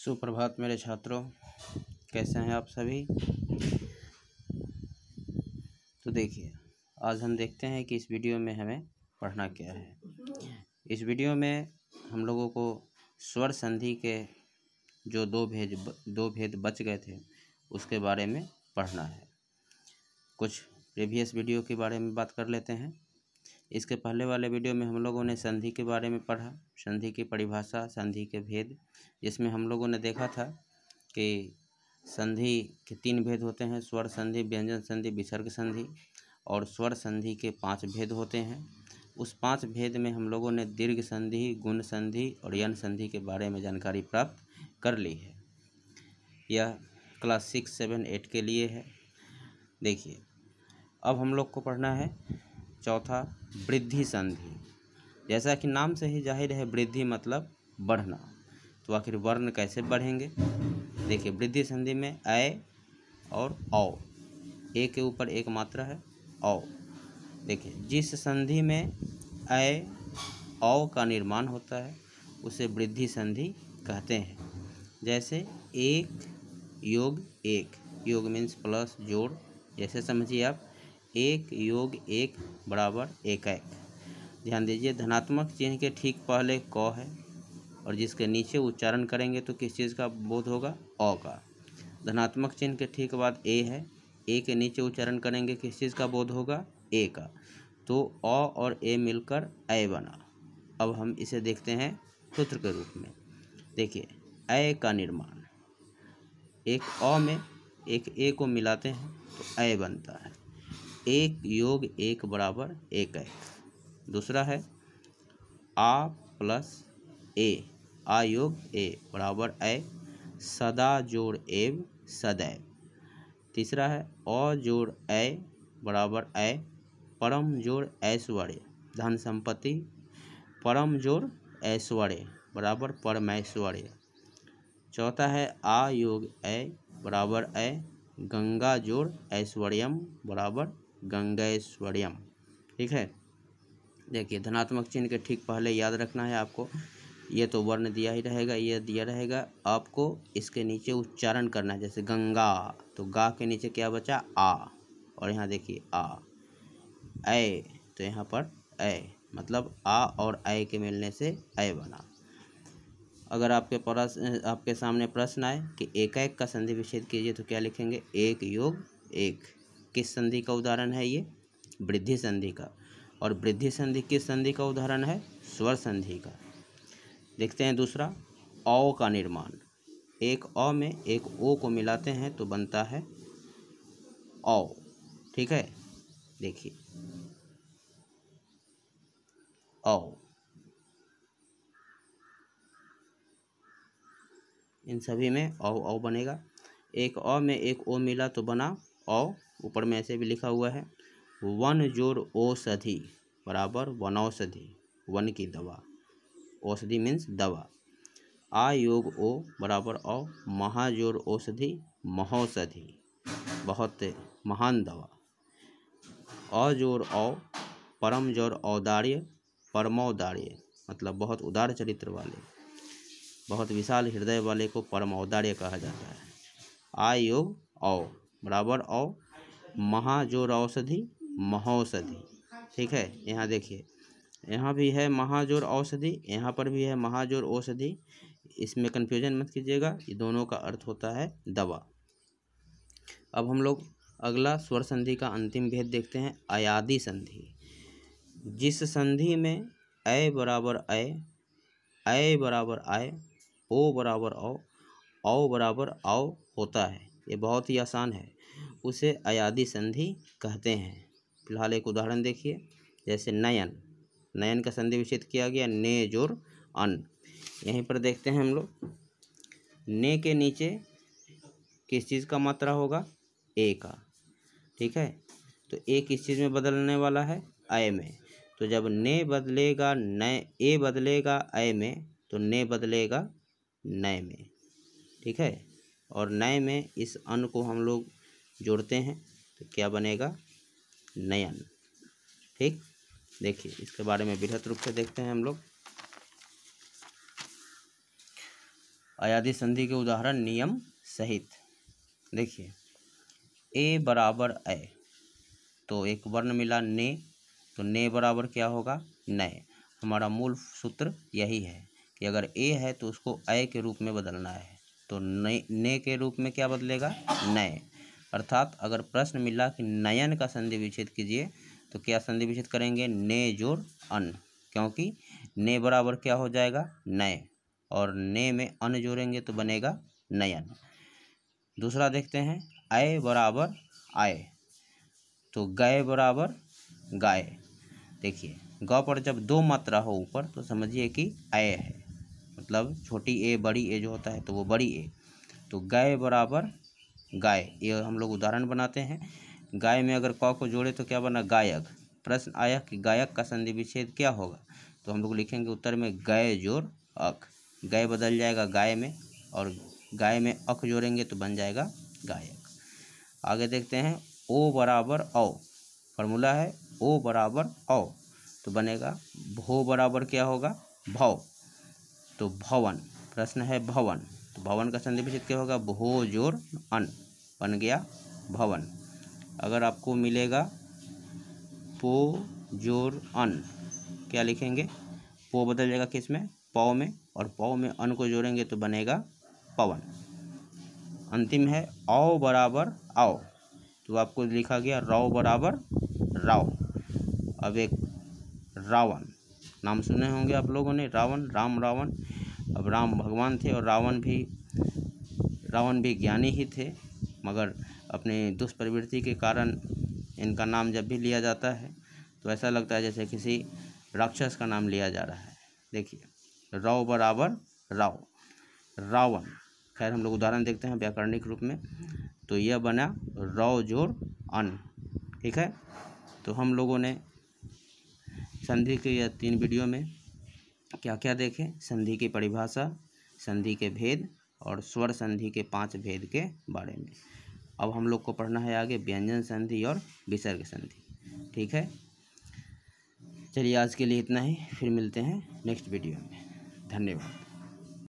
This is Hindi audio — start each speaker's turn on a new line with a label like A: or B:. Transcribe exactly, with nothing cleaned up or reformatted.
A: सुप्रभात मेरे छात्रों, कैसे हैं आप सभी। तो देखिए, आज हम देखते हैं कि इस वीडियो में हमें पढ़ना क्या है। इस वीडियो में हम लोगों को स्वर संधि के जो दो भेद दो भेद बच गए थे उसके बारे में पढ़ना है। कुछ प्रीवियस वीडियो के बारे में बात कर लेते हैं। इसके पहले वाले वीडियो में हम लोगों ने संधि के बारे में पढ़ा, संधि की परिभाषा, संधि के भेद, जिसमें हम लोगों ने देखा था कि संधि के तीन भेद होते हैं, स्वर संधि, व्यंजन संधि, विसर्ग संधि। और स्वर संधि के पांच भेद होते हैं। उस पांच भेद में हम लोगों ने दीर्घ संधि, गुण संधि और यन संधि के बारे में जानकारी प्राप्त कर ली है। यह क्लास सिक्स सेवन एट के लिए है। देखिए, अब हम लोग को पढ़ना है चौथा, वृद्धि संधि। जैसा कि नाम से ही जाहिर है, वृद्धि मतलब बढ़ना। तो आखिर वर्ण कैसे बढ़ेंगे। देखिए, वृद्धि संधि में ऐ और औ, ए के ऊपर एक मात्रा है औ। देखिए, जिस संधि में ऐ औ का निर्माण होता है उसे वृद्धि संधि कहते हैं। जैसे एक योग एक, योग मीन्स प्लस, जोड़। जैसे समझिए आप, एक योग एक बराबर एक एक। ध्यान दीजिए, धनात्मक चिन्ह के ठीक पहले क है और जिसके नीचे उच्चारण करेंगे तो किस चीज़ का बोध होगा, अ का। धनात्मक चिन्ह के ठीक बाद ए है, ए के नीचे उच्चारण करेंगे किस चीज़ का बोध होगा, ए का। तो अ और ए मिलकर ऐ बना। अब हम इसे देखते हैं सूत्र के रूप में। देखिए, ऐ का निर्माण, एक अ में एक ए को मिलाते हैं तो ऐ बनता है। एक योग एक बराबर एक एक। दूसरा है आ प्लस ए, आ योग ए बराबर ऐ, सदा जोड़ एव सदैव। तीसरा है अ जोड़ ऐ बराबर ऐ, परम जोड़ ऐश्वर्य, धन संपत्ति। परम जोड़ ऐश्वर्य बराबर परमैश्वर्य। चौथा है आ योग ऐ बराबर ऐ, गंगा जोड़ ऐश्वर्यम बराबर गंगैश्वर्यम। ठीक है। देखिए, धनात्मक चिन्ह के ठीक पहले याद रखना है आपको, ये तो वर्ण दिया ही रहेगा, ये दिया रहेगा। आपको इसके नीचे उच्चारण करना है। जैसे गंगा, तो गा के नीचे क्या बचा, आ। और यहाँ देखिए आ। ऐ, तो यहाँ पर ऐ, मतलब आ और ऐ के मिलने से ऐ बना। अगर आपके प्रश्न आपके सामने प्रश्न आए कि एक एक का संधि विच्छेद कीजिए तो क्या लिखेंगे, एक योग एक। किस संधि का उदाहरण है ये, वृद्धि संधि का। और वृद्धि संधि किस संधि का उदाहरण है, स्वर संधि का। देखते हैं दूसरा, औ का निर्माण। एक अ में एक ओ को मिलाते हैं तो बनता है औ। ठीक है। देखिए, औ, इन सभी में औ औ बनेगा। एक अ में एक ओ मिला तो बना औ। ऊपर में ऐसे भी लिखा हुआ है, वन जोड़ औषधि बराबर वनौषधि, वन की दवा। औषधि मीन्स दवा। आ योग ओ बराबर औ, महाजोड़ औषधि महौषधि, बहुत महान दवा। अ जोड़ औ, परम जोड़ औदार्य, परमौदार्य, मतलब बहुत उदार चरित्र वाले, बहुत विशाल हृदय वाले को परम औदार्य कहा जाता है। आ योग औ बराबर औ, महाजोड़ औषधि महौषधि। ठीक है। यहाँ देखिए, यहाँ भी है महाजोड़ औषधि, यहाँ पर भी है महाजोड़ औषधि। इसमें कन्फ्यूजन मत कीजिएगा, ये दोनों का अर्थ होता है दवा। अब हम लोग अगला स्वर संधि का अंतिम भेद देखते हैं, अयादि संधि। जिस संधि में ऐ बराबर ऐ, ऐ बराबर आय, ओ बराबर औ, औ बराबर औ होता है, ये बहुत ही आसान है, उसे अयादि संधि कहते हैं। फिलहाल एक उदाहरण देखिए, जैसे नयन, नयन का संधि विच्छेद किया गया, ने जोड़ अन। यहीं पर देखते हैं हम लोग, ने के नीचे किस चीज़ का मात्रा होगा, ए का। ठीक है। तो ए किस चीज़ में बदलने वाला है, ऐ में। तो जब ने बदलेगा नए, ए बदलेगा ऐ में, तो ने बदलेगा नए में। ठीक है। और नए में इस अन को हम लोग जोड़ते हैं तो क्या बनेगा, नयन। ठीक। देखिए, इसके बारे में विस्तृत रूप से देखते हैं हम लोग। अयादी संधि के उदाहरण नियम सहित। देखिए ए बराबर ए, तो एक वर्ण मिला ने, तो ने बराबर क्या होगा नए। हमारा मूल सूत्र यही है कि अगर ए है तो उसको ए के रूप में बदलना है, तो ने ने के रूप में क्या बदलेगा नए। अर्थात अगर प्रश्न मिला कि नयन का संधि विच्छेद कीजिए, तो क्या संधि विच्छेद करेंगे ने जोड़ अन, क्योंकि ने बराबर क्या हो जाएगा नए, और ने में अन जोड़ेंगे तो बनेगा नयन। दूसरा देखते हैं आय बराबर आय, तो गाय बराबर गाय। देखिए ग पर जब दो मात्रा हो ऊपर तो समझिए कि आय है, मतलब छोटी ए बड़ी ए जो होता है तो वो बड़ी ए। तो गाय बराबर गाय, ये हम लोग उदाहरण बनाते हैं। गाय में अगर क को जोड़े तो क्या बना गायक। प्रश्न आया कि गायक का संधि विच्छेद क्या होगा, तो हम लोग लिखेंगे उत्तर में गाय जोड़ अक। गाय बदल जाएगा गाय में, और गाय में अक जोड़ेंगे तो बन जाएगा गायक। आगे देखते हैं ओ बराबर औ, फॉर्मूला है ओ बराबर औ, तो बनेगा भो बराबर क्या होगा भव, तो भवन। प्रश्न है भवन, तो भवन का संधि विच्छेद क्या होगा भो जोड़ अन, बन गया भवन। अगर आपको मिलेगा पो जोड़ अन, क्या लिखेंगे पो बदल जाएगा किस में पौ में, और पौ में अन को जोड़ेंगे तो बनेगा पवन। अंतिम है औ बराबर आओ, तो आपको लिखा गया रौ बराबर राव। अब एक रावण, नाम सुने होंगे आप लोगों ने, रावण राम रावण। अब राम भगवान थे और रावण भी रावण भी ज्ञानी ही थे, मगर अपने दुष्प्रवृत्ति के कारण इनका नाम जब भी लिया जाता है तो ऐसा लगता है जैसे किसी राक्षस का नाम लिया जा रहा है। देखिए रौ बराबर राव, रावण। खैर हम लोग उदाहरण देखते हैं व्याकरणिक रूप में, तो यह बना रौ जोड़ अन। ठीक है, तो हम लोगों ने संधि के यह तीन वीडियो में क्या क्या देखे, संधि की परिभाषा, संधि के भेद और स्वर संधि के पांच भेद के बारे में। अब हम लोग को पढ़ना है आगे व्यंजन संधि और विसर्ग संधि। ठीक है, चलिए आज के लिए इतना ही, फिर मिलते हैं नेक्स्ट वीडियो में। धन्यवाद।